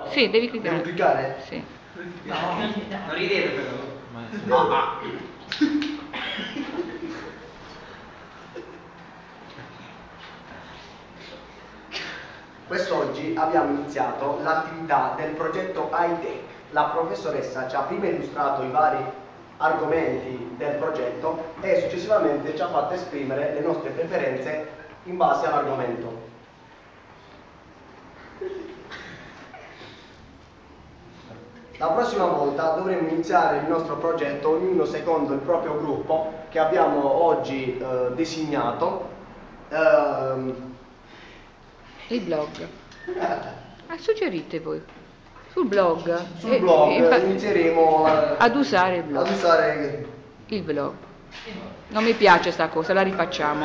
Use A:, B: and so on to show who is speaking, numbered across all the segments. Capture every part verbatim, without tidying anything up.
A: Sì, devi cliccare.
B: Devo cliccare?
A: Sì.
C: No, non ridete però.
B: No. Ah. Quest'oggi abbiamo iniziato l'attività del progetto high-tech. La professoressa ci ha prima illustrato i vari argomenti del progetto e successivamente ci ha fatto esprimere le nostre preferenze in base all'argomento. La prossima volta dovremo iniziare il nostro progetto ognuno secondo il proprio gruppo che abbiamo oggi eh, designato. Ehm,
A: Il blog. Ah, suggerite voi. Sul blog.
B: Sul
A: E-
B: blog
A: e fa-
B: inizieremo eh,
A: ad usare il blog.
B: ad usare
A: Il blog. Non mi piace sta cosa, la rifacciamo.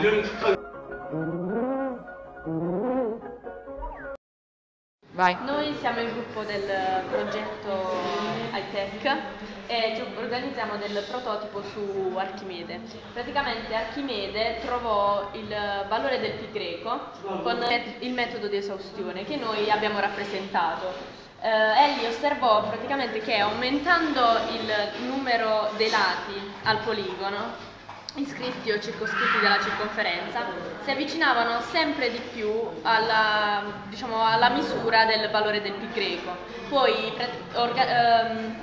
A: Vai.
D: Noi siamo il gruppo del progetto high-tech e ci organizziamo del prototipo su Archimede. Praticamente Archimede trovò il valore del pi greco con il metodo di esaustione che noi abbiamo rappresentato. Eh, egli osservò praticamente che aumentando il numero dei lati al poligono, iscritti o circoscritti dalla circonferenza, si avvicinavano sempre di più alla, diciamo, alla misura del valore del pi greco. Poi orga, ehm,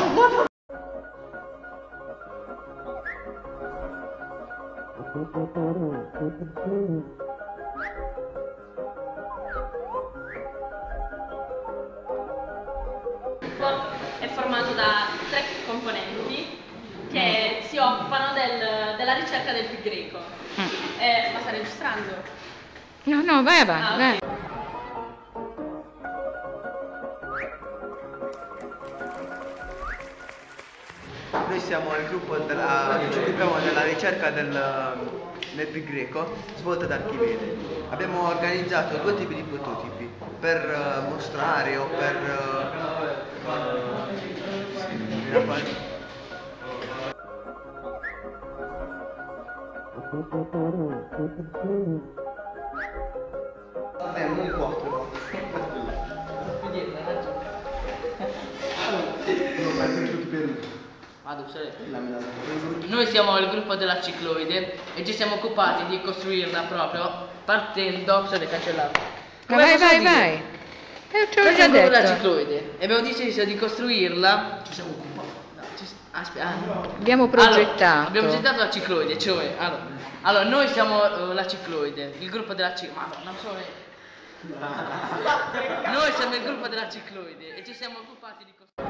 D: è formato da tre componenti che si occupano del, della ricerca del pi greco.
A: Mm.
D: Eh, ma sta registrando?
A: No, no, vai avanti,
D: Ah,
A: vai.
D: ok.
E: Noi siamo il gruppo della, che ci occupiamo della ricerca del, del pi greco svolta da Archimede. Abbiamo organizzato due tipi di prototipi per uh, mostrare o per uh, uh,
B: Vabbè, non quattro.
F: Noi siamo il gruppo della cicloide e ci siamo occupati di costruirla proprio partendo. Scusate, cancellato.
A: Ma vai, vai, vai. Eh, te l'ho
F: Noi
A: già
F: siamo il gruppo della
A: detto.
F: cicloide e abbiamo deciso di costruirla. Ci siamo occupati. No, ci, aspetta, ah, no.
A: Abbiamo progettato.
F: Allora, abbiamo progettato la cicloide, cioè allora, allora noi siamo uh, la cicloide, il gruppo della cicloide. Madonna, non so. Noi siamo il gruppo della cicloide e ci siamo occupati di costruire.